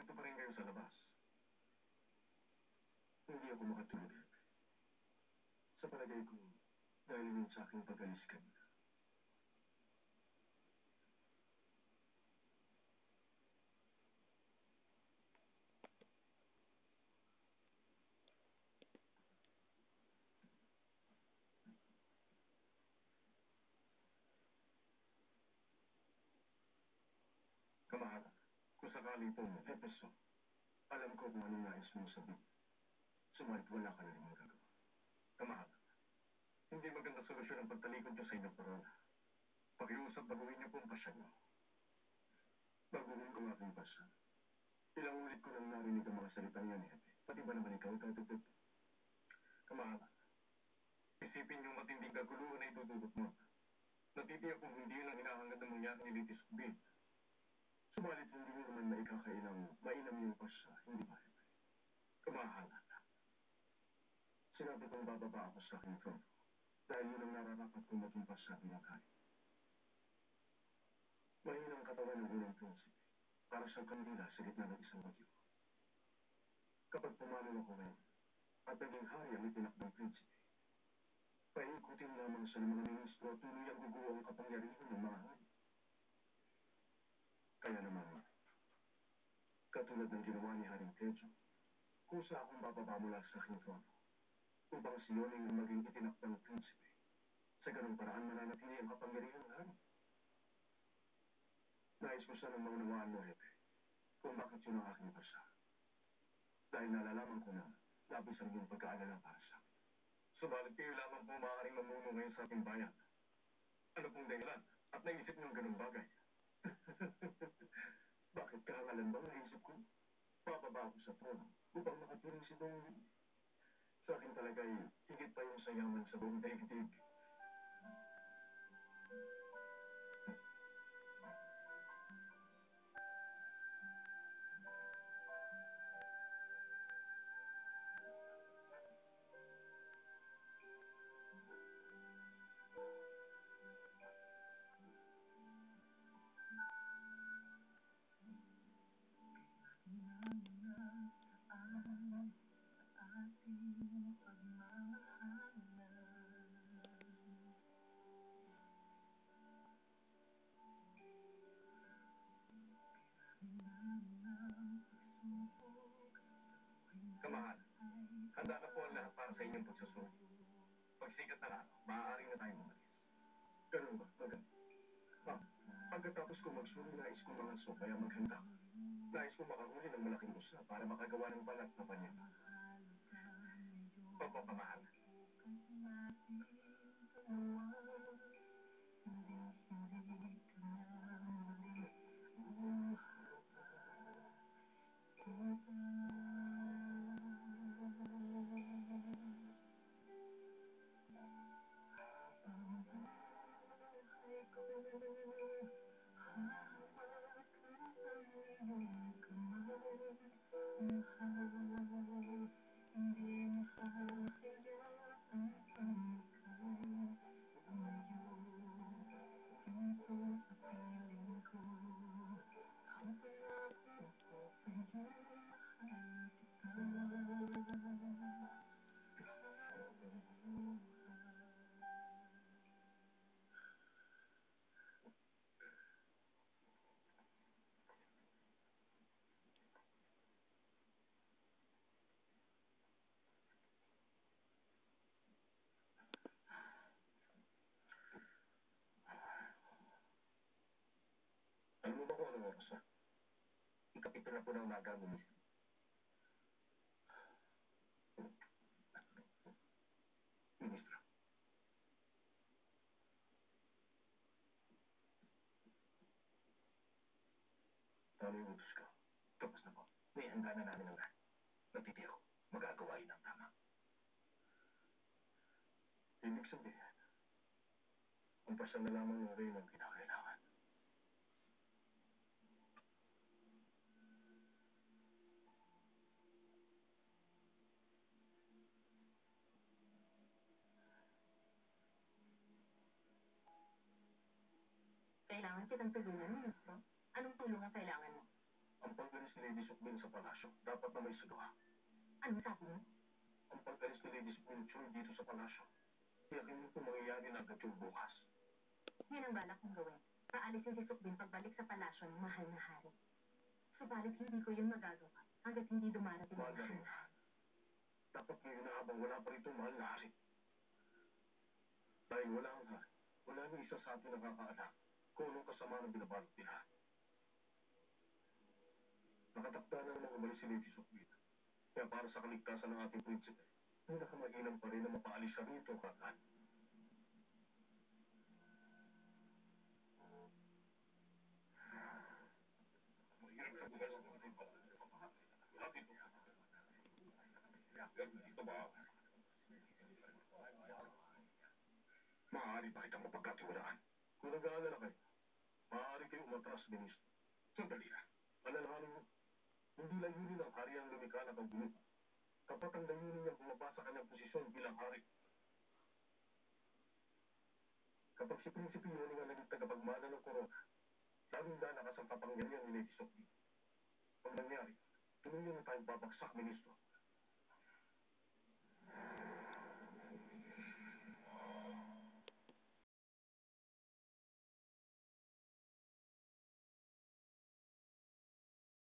narito pa rin kayo sa labas. Hindi ako makatulog. Sa palagay ko, dahil yun sa aking pag-alis kanina. Kamahalan, kung sakali po mo, Efeso, alam ko kung anong nais mong sabihin. Sumalit wala ka na rin magagawa. Kamahalan, hindi maganda solusyon ang pagtalikod niyo sa inyong korona. Pakiusap baguhin niyo po ang pasya niyo. Baguhin ko ang aking pasya. Ilang ulit ko nang narinig ang mga salita niya ni Hepe. Pati ba naman ikaw, tatugtog? Kamahalan, isipin niyo matinding kaguluhan na itutulot mo. Natitiyak kung hindi yun ang hinahangad ng mangyari ni Litis Bin. Subalit hindi niyo naman maikakailang mainam yung pasya, hindi ba, Hepe? Kamahalan. Sinabi kong bababa ako sa aking trono dahil yun ang nararapat kong maging pasya bilang hari. Mahinang katawan ng unang prinsipe para sa kandila sa gitna ng isang bagyo. Kapag pumanaw ako ngayon at naging hari ang itinakdang prinsipe, paikutin lamang sa mga ministro at tuloy ang guguho ang kapangyarihan ng mga hari. Kaya naman, katulad ng ginawa ni Haring Pedro, kusa akong bababa mula sa aking trono upang si Yoning ang maging itinakdang prinsipe. Sa ganung paraan mananatili ang kapangyarihan ng hari. Nais ko sanang maunawaan mo, Hepe, kung bakit yun ang aking pasya. Dahil nalalaman ko na labis ang iyong pagkaalala para sa akin. Subalit kayo lamang po maaaring mamuno ngayon sa ating bayan. Ano pong dahilan? At naisip niyong ganung bagay? Bakit kahangalan bang naisip ko? Bababa ako sa trono upang makaturing si Dong. Sa akin talaga'y higit pa yung sayaman sa buong daigdig. Kamahal, handa na po ang lahat para sa inyong pagsusunod. Pagsikat na araw, maaari na tayong umalis. Ganun ba? Maganda. Pagkatapos ko magsuno, nais ko mga so, kaya maghanda. Nais ko makahuli ng malaking usa para makagawa ng balat na panyata. Opo, kamahal. Alam mo ba kung anong oras na? Ikapito na po ng umaga ang gumising. Ministro. Tama yung utos ko. Tapos na po. May handa na namin ang lahat. Natitiyo, magagawa yun ang tama. Ibig sabihin, ang pasya na lamang ng reyna ang kinakailangan. Kailangan kitang tulungan, Ministro. Anong tulong ang kailangan mo? Ang pag-alis ni Lady Sukbin sa palasyo, dapat na may sagawa. Ano sabi mo? Ang pag-alis ni Lady Sukbin Choi dito sa palasyo, tiyakin mo kung mangyayari na agad yung bukas. Yan ang balak kong gawin. Paalisin si Sukbin pagbalik sa palasyo ng mahal na hari. Subalit hindi ko yun magagawa hanggat hindi dumarating ang Mahal na mahal rin. na hari. Dapat ngayon na habang wala pa rito mahal na hari. Dahil wala ang hari, wala ni isa sa atin nakakaalam kung anong kasama ng binabalot nila. Nakatakda na namang umalis si Lady Sukbin. Kaya para sa kaligtasan ng ating prinsipe, pinakamainam pa rin na mapaalis siya rito kagad. Mahirap sa buhay sa ating palasyo. Lahat ito. Pero dito ba? Maaari ba kitang mapagkatiwalaan? Kung nag-aalala kayo, maaari kayo umatras, ministro. Sandali na. Alalahanin mo, hindi layunin ng hari ang lumikha ng kaguluhan. Kapag ang layunin niyang bumaba sa kanyang posisyon bilang hari. Kapag si Prinsipe Yoning ang naging tagapagmana ng korona, laging dalakas ang kapangyarihan ni Lady Sokbi. Pag nangyari, tuluyan na tayong babagsak, ministro.